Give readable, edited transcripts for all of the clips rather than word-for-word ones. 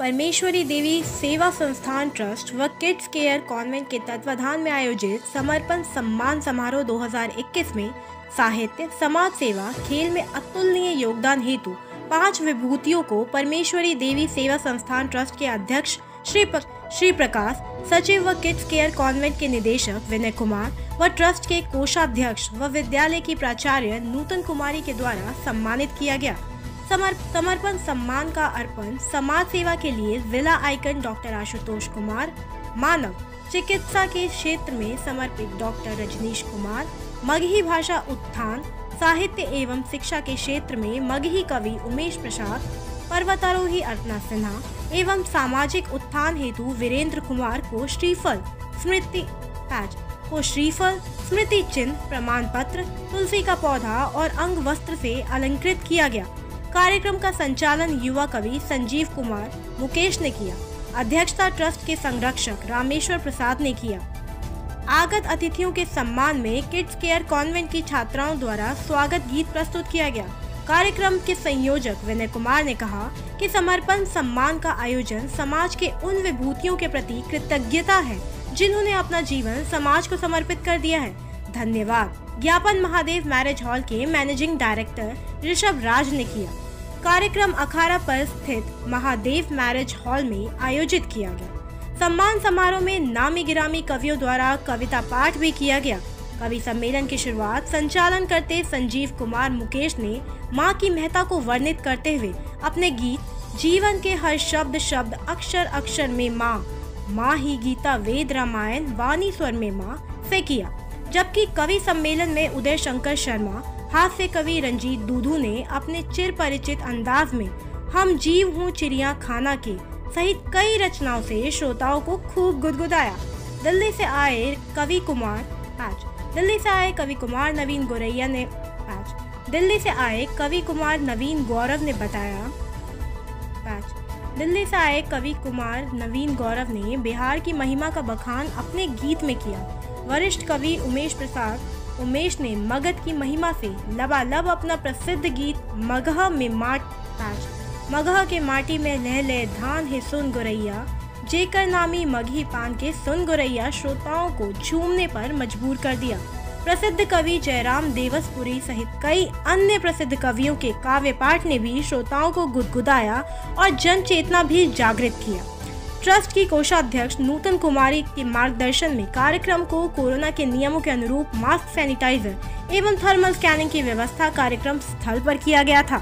परमेश्वरी देवी सेवा संस्थान ट्रस्ट व किड्स केयर कॉन्वेंट के तत्वाधान में आयोजित समर्पण सम्मान समारोह 2021 में साहित्य, समाज सेवा, खेल में अतुलनीय योगदान हेतु 5 विभूतियों को परमेश्वरी देवी सेवा संस्थान ट्रस्ट के अध्यक्ष श्री प्रकाश, सचिव व किड्स केयर कॉन्वेंट के निदेशक विनय कुमार व ट्रस्ट के कोषाध्यक्ष व विद्यालय की प्राचार्य नूतन कुमारी के द्वारा सम्मानित किया गया। समर्पण सम्मान का अर्पण समाज सेवा के लिए जिला आइकन डॉक्टर आशुतोष कुमार, मानव चिकित्सा के क्षेत्र में समर्पित डॉक्टर रजनीश कुमार, मगही भाषा उत्थान, साहित्य एवं शिक्षा के क्षेत्र में मगही कवि उमेश प्रसाद, पर्वतारोही अर्चना सिन्हा एवं सामाजिक उत्थान हेतु वीरेंद्र कुमार को श्रीफल स्मृति चिन्ह, प्रमाण पत्र, तुलसी का पौधा और अंग वस्त्र से अलंकृत किया गया। कार्यक्रम का संचालन युवा कवि संजीव कुमार मुकेश ने किया। अध्यक्षता ट्रस्ट के संरक्षक रामेश्वर प्रसाद ने किया। आगत अतिथियों के सम्मान में किड्स केयर कॉन्वेंट की छात्राओं द्वारा स्वागत गीत प्रस्तुत किया गया। कार्यक्रम के संयोजक विनय कुमार ने कहा कि समर्पण सम्मान का आयोजन समाज के उन विभूतियों के प्रति कृतज्ञता है जिन्होंने अपना जीवन समाज को समर्पित कर दिया है। धन्यवाद ज्ञापन महादेव मैरिज हॉल के मैनेजिंग डायरेक्टर ऋषभ राज ने किया। कार्यक्रम अखाड़ा पर स्थित महादेव मैरिज हॉल में आयोजित किया गया। सम्मान समारोह में नामी गिरामी कवियों द्वारा कविता पाठ भी किया गया। कवि सम्मेलन की शुरुआत संचालन करते संजीव कुमार मुकेश ने माँ की महत्ता को वर्णित करते हुए अपने गीत जीवन के हर शब्द शब्द अक्षर अक्षर में माँ ही गीता वेद रामायण वाणी स्वर में माँ से किया। जबकि कवि सम्मेलन में उदय शंकर शर्मा, हास्य कवि रंजीत दूधू ने अपने चिर परिचित अंदाज में हम जीव हूँ चिड़िया खाना के सहित कई रचनाओं से श्रोताओं को खूब गुदगुदाया। दिल्ली से आए कवि कुमार नवीन गौरव ने बिहार की महिमा का बखान अपने गीत में किया। वरिष्ठ कवि उमेश ने मगध की महिमा से लबालब अपना प्रसिद्ध गीत मगह के माटी में लह ले धान है सुन गुरैया, जेकर नामी मगही पान के सुन गुरैया श्रोताओं को झूमने पर मजबूर कर दिया। प्रसिद्ध कवि जयराम देवसपुरी सहित कई अन्य प्रसिद्ध कवियों के काव्य पाठ ने भी श्रोताओं को गुदगुदाया और जन चेतना भी जागृत किया। ट्रस्ट की कोषाध्यक्ष नूतन कुमारी के मार्गदर्शन में कार्यक्रम को कोरोना के नियमों के अनुरूप मास्क, सैनिटाइजर एवं थर्मल स्कैनिंग की व्यवस्था कार्यक्रम स्थल पर किया गया था।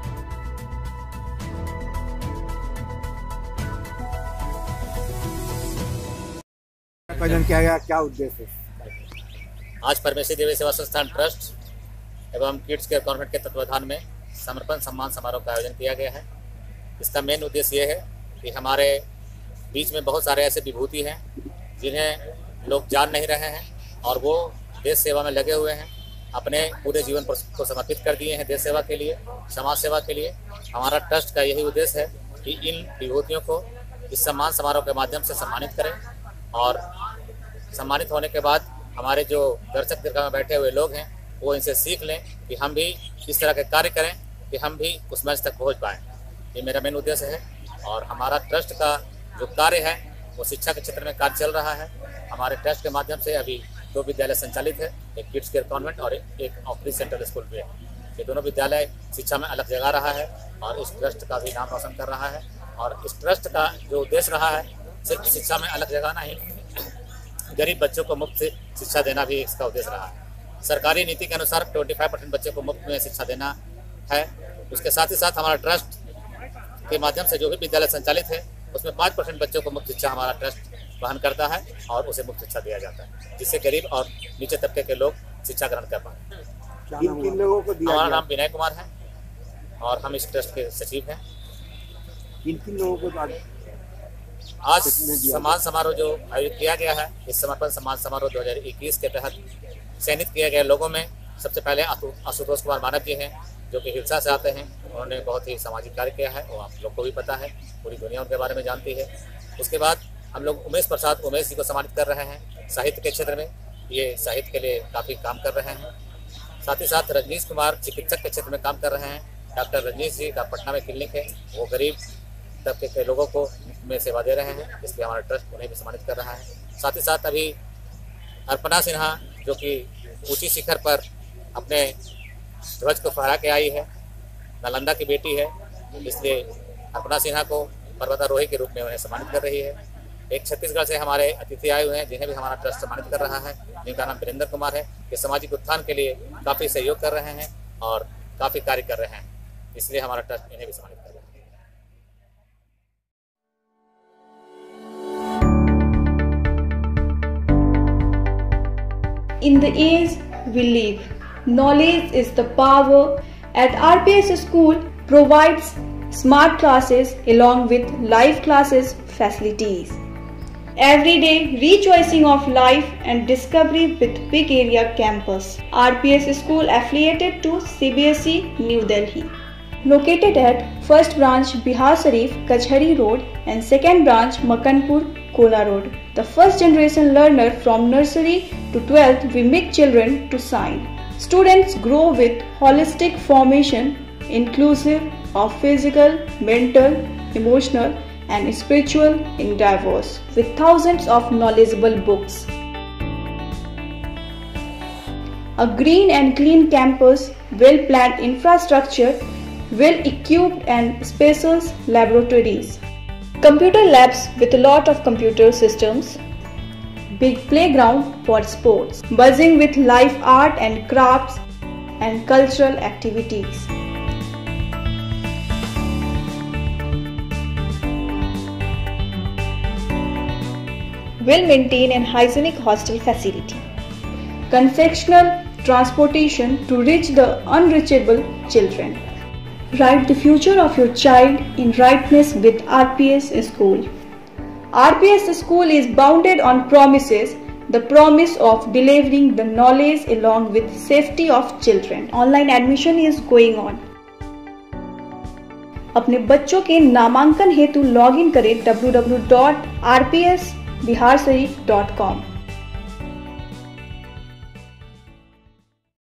किया गया, क्या उद्देश्य है? आज परमेश्वरी देवी सेवा संस्थान ट्रस्ट एवं किड्स केयर कॉन्वेंट के तत्वाधान में समर्पण सम्मान समारोह का आयोजन किया गया है। इसका मेन उद्देश्य ये है कि हमारे बीच में बहुत सारे ऐसे विभूति हैं जिन्हें लोग जान नहीं रहे हैं और वो देश सेवा में लगे हुए हैं, अपने पूरे जीवन को समर्पित कर दिए हैं देश सेवा के लिए, समाज सेवा के लिए। हमारा ट्रस्ट का यही उद्देश्य है कि इन विभूतियों को इस सम्मान समारोह के माध्यम से सम्मानित करें और सम्मानित होने के बाद हमारे जो दर्शक दीर्घा में बैठे हुए लोग हैं वो इनसे सीख लें कि हम भी इस तरह के कार्य करें कि हम भी उस मंच तक पहुंच पाएँ। ये मेरा मेन उद्देश्य है। और हमारा ट्रस्ट का जो कार्य है वो शिक्षा के क्षेत्र में कार्य चल रहा है। हमारे ट्रस्ट के माध्यम से अभी 2 विद्यालय संचालित है, एक किड्स केयर कॉन्वेंट और एक ऑफरी सेंट्रल स्कूल भी है। ये दोनों विद्यालय शिक्षा में अलग जगह रहा है और इस ट्रस्ट का भी नाम रोशन कर रहा है। और इस ट्रस्ट का जो उद्देश्य रहा है सिर्फ शिक्षा में अलग जगह नहीं, गरीब बच्चों को मुफ्त शिक्षा देना भी इसका उद्देश्य रहा है। सरकारी नीति के अनुसार 25% बच्चों को मुफ्त में शिक्षा देना है। उसके साथ ही साथ हमारा ट्रस्ट के माध्यम से जो भी विद्यालय संचालित है उसमें 5% बच्चों को मुफ्त शिक्षा हमारा ट्रस्ट वहन करता है और उसे मुफ्त शिक्षा दिया जाता है, जिससे गरीब और नीचे तबके के लोग शिक्षा ग्रहण कर पाए। हमारा नाम विनय कुमार है और हम इस ट्रस्ट के सचिव हैं। किन लोगों को आज सम्मान समारोह जो आयोजित किया गया है, इस समर्पण सम्मान समारोह 2021 के तहत चयनित किए गए लोगों में सबसे पहले आशुतोष कुमार मानव जी हैं, जो कि हिलसा से आते हैं। उन्होंने बहुत ही सामाजिक कार्य किया है, वो आप लोग को भी पता है, पूरी दुनिया उनके बारे में जानती है। उसके बाद हम लोग उमेश जी को सम्मानित कर रहे हैं साहित्य के क्षेत्र में। ये साहित्य के लिए काफ़ी काम कर रहे हैं। साथ ही साथ रजनीश कुमार चिकित्सक के क्षेत्र में काम कर रहे हैं। डॉक्टर रजनीश जी का पटना में क्लिनिक है, वो गरीब तबके के लोगों को में सेवा दे रहे हैं, इसलिए हमारा ट्रस्ट उन्हें भी सम्मानित कर रहा है। साथ ही साथ अभी अर्पणा सिन्हा जो कि ऊंची शिखर पर अपने ध्वज को फहरा के आई है, नालंदा की बेटी है, इसलिए अर्पणा सिन्हा को पर्वतारोही के रूप में उन्हें सम्मानित कर रही है। एक छत्तीसगढ़ से हमारे अतिथि आए हुए हैं जिन्हें भी हमारा ट्रस्ट सम्मानित कर रहा है, जिनका नाम वीरेंद्र कुमार है। ये सामाजिक उत्थान के लिए काफ़ी सहयोग कर रहे हैं और काफ़ी कार्य कर रहे हैं, इसलिए हमारा ट्रस्ट इन्हें भी सम्मानित कर रहा है। In the age we live, knowledge is the power. At RPS School provides smart classes along with live classes facilities. Every day rejoicing of life and discovery with big area campus. RPS School affiliated to CBSE New Delhi. Located at first branch Bihar Sharif, Kachhari Road and second branch Makanpur, Kola Road. The first generation learner from nursery to 12th we make children to shine. Students grow with holistic formation inclusive of physical, mental, emotional and spiritual endeavors with thousands of knowledgeable books. A green and clean campus, well-planned infrastructure, well-equipped and spacious laboratories. Computer labs with a lot of computer systems. Big playground for sports. Buzzing with live art and crafts and cultural activities. Well-maintained and hygienic hostel facility. Confectional transportation to reach the unreachable children. Write the future of your child in rightness with RPS School. RPS School is bounded on promises, the promise of delivering the knowledge along with safety of children. Online admission is going on. अपने बच्चों के नामांकन हेतु login करें www.rpsbiharsharif.com।